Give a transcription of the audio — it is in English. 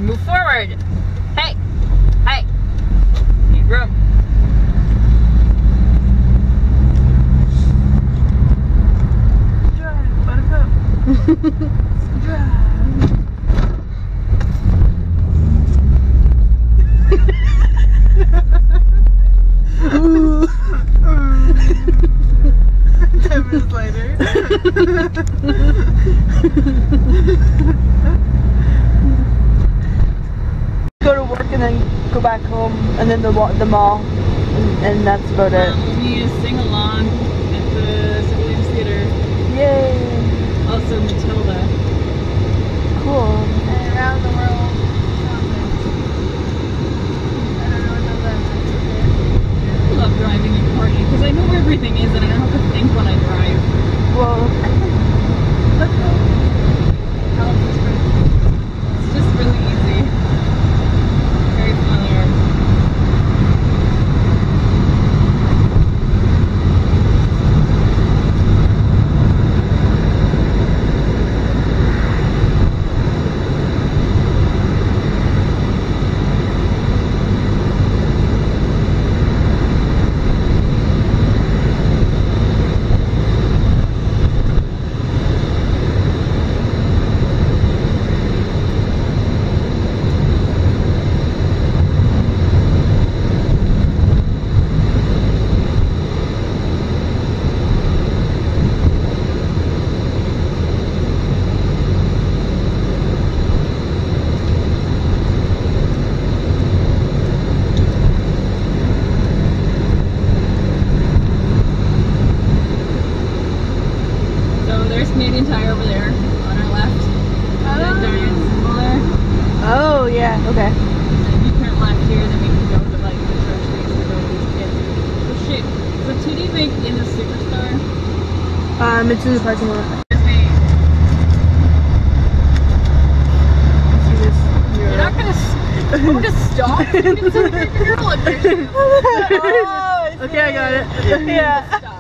Move forward. Hey. Hey. Need room. Drive, buttercup. Drive. Ooh. 10 minutes later. Go to work and then go back home, and then the mall, and that's about it. We sing along at the City Williams Theater. Yay! Also Matilda. Cool. And around the world. I don't know what that I love driving in Courtenay because I know where everything is and I don't have to think when I drive. Well, Let's go. It's just really easy. Very familiar. Canadian Tire over there on our left. That giant symbol there. oh yeah, okay. And you turn left here, then we can go to like the groceries or go to the shit. Is the TD Bank in the Superstar? It's in the parking lot. You're not gonna just stop. You can see the girl in your shoe. Okay, I got it. Yeah. Stop.